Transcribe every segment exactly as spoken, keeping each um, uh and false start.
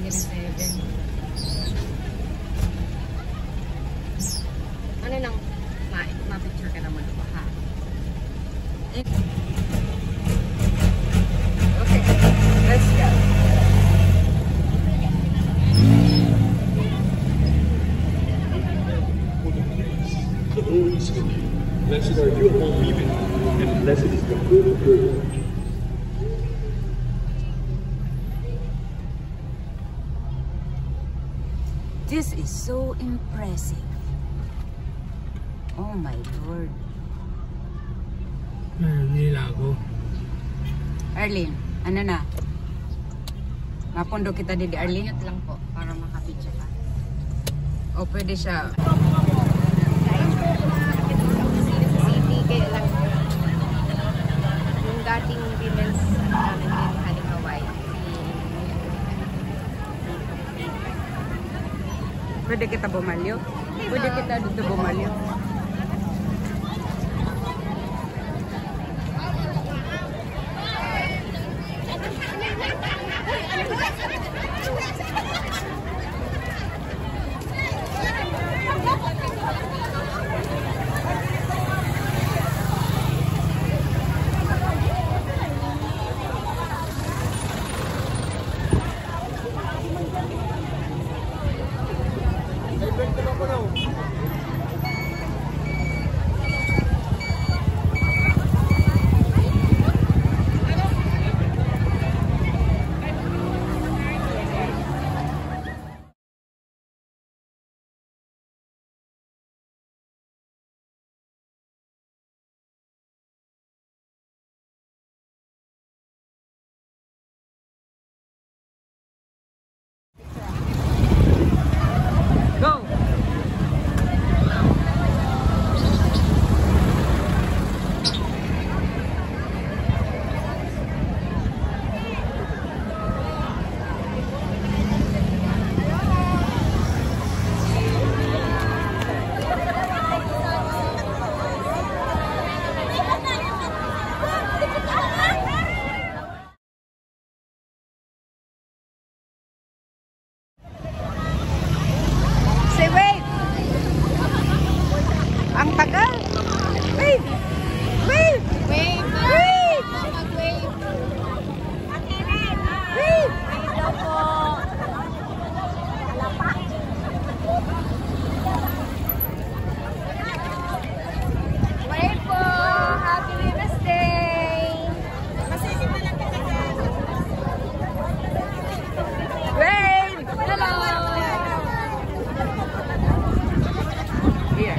ganun seven. Ano nang ma-picture ka naman ba ha? Okay, let's go. The Lord is with you. Blessed are you among women, and blessed is the fruit of your womb. This is so impressive. Oh my Lord. Nilago. Arlene, ano na? Mapundo kita di Arlene? Minute lang po para makapicture ka. O pwede siya. City, kaya lang yung dating women's namin din Haling Hawaii. Pwede kita bumalyo? Pwede kita dito bumalyo? Go! Say wait! Ang tagal! Wait! Wait! Wave! Wait! Mag-wave! Wait! Hello po! Wave po! Happy Women's Day! Wait! Hello! Here.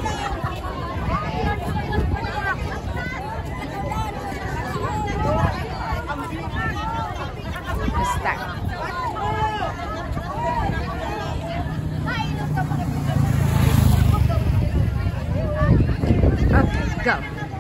Start. Okay, go.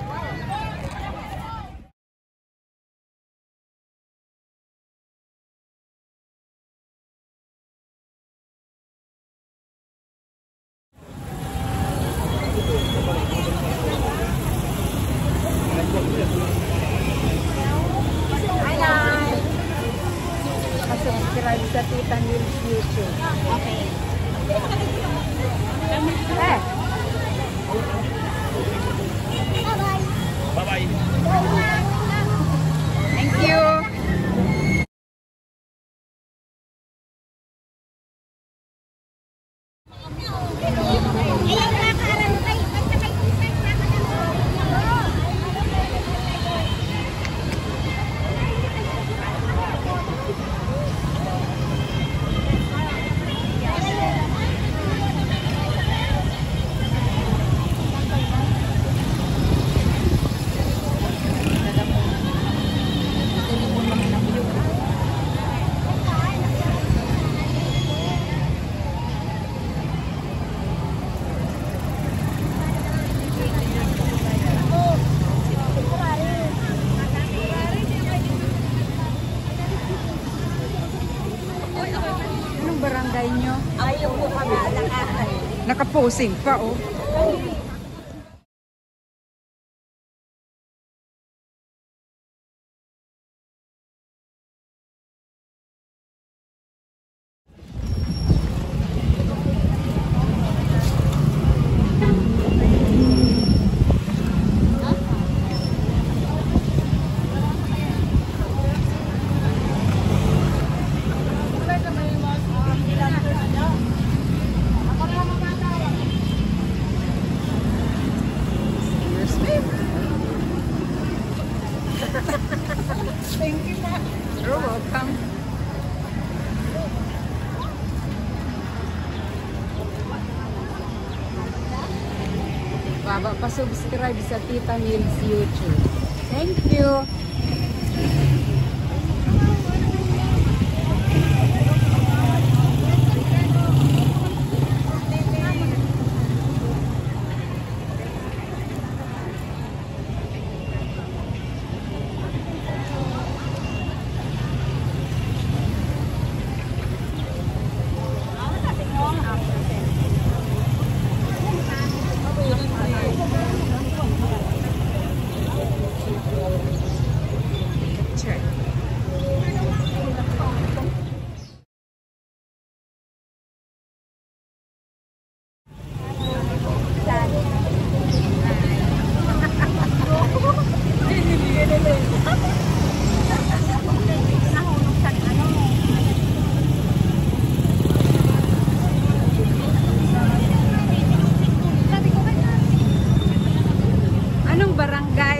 Subscribe sa Tita Nils YouTube. Okay. Eh. Bye-bye. Thank you. barangay nyo? Ayaw po kami nakahay. Nakaposing pa, oh. baba, pa-subscribe sa Tita Nils YouTube. Thank you! Anong barangay?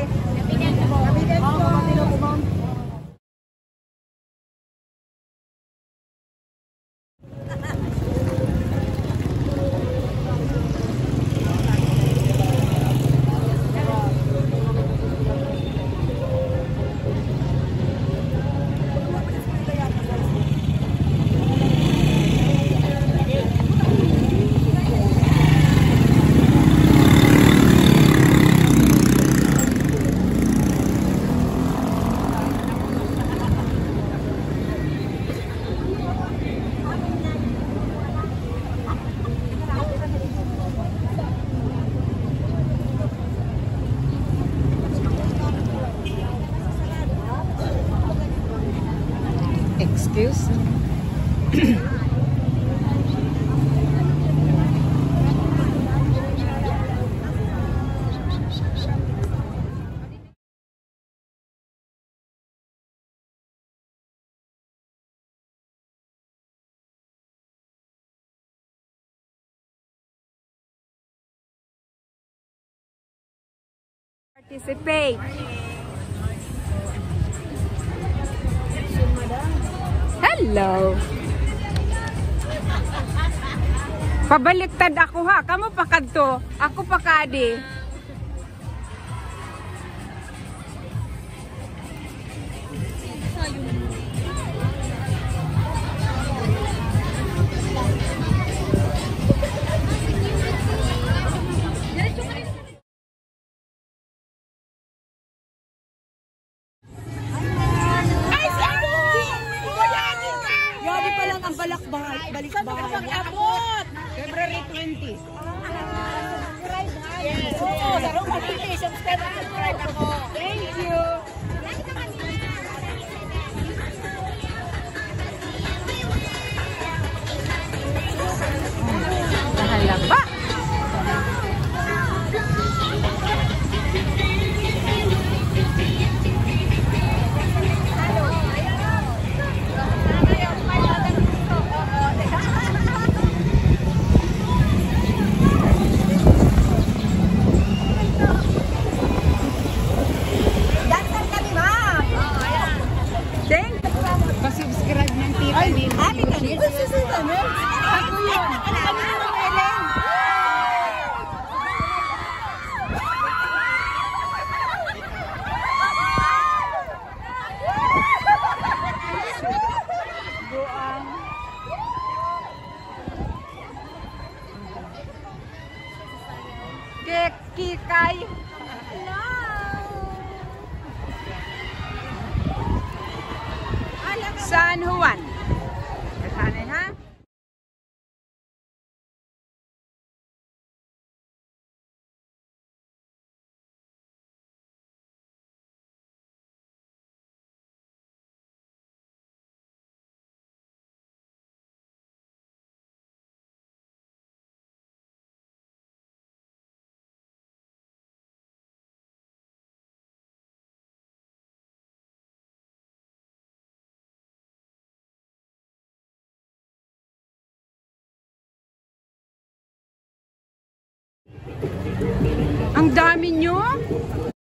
Excuse me. Participate. Hello. Pabaliktad ako ha. Kamu pa kadto. Ako pa kadi. Balakbahay, balikbahay. Abot! February twenty. Yes. Oo, laro mag-titi. Subscribe at subscribe ako. Thank you. Nahalaba. Pa-subscribe ng Tita Nils. Ah, Tita Nils? This is Tita Nils? Ako yun. Kami naman, Ellen. Buang. Kikay. San Juan. Kasanin ha? Ang dami nyo.